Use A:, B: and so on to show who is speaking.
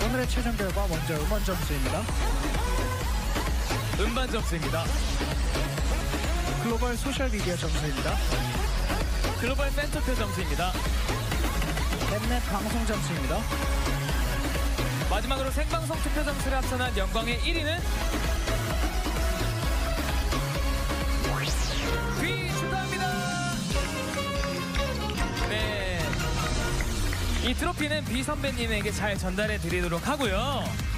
A: 오늘의 최종 결과 먼저 음원 점수입니다.
B: 음반 점수입니다.
A: 글로벌 소셜미디어 점수입니다.
B: 글로벌 팬투표 점수입니다.
A: 넷넷 방송 점수입니다.
B: 마지막으로 생방송 투표 점수를 합산한 영광의 1위는 귀 축하합니다. 네, 이 트로피는 비 선배님에게 잘 전달해 드리도록 하고요.